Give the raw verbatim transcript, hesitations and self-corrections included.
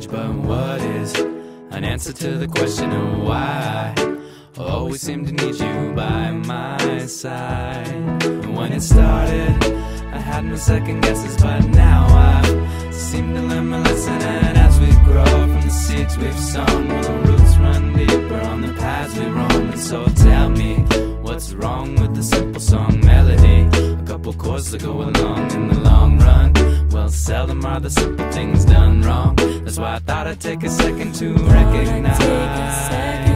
change, but what is an answer to the question of why? I always seem to need you by my side. And when it started, I had no second guesses, but now I seem to learn my lesson. And as we grow from the seeds we've sown, will the roots run deeper on the paths we roam? And so tell me, what's wrong with the simple song melody? A couple chords that go along in the long run. Well, seldom are the simple things done wrong. That's why I thought I'd take a second to recognize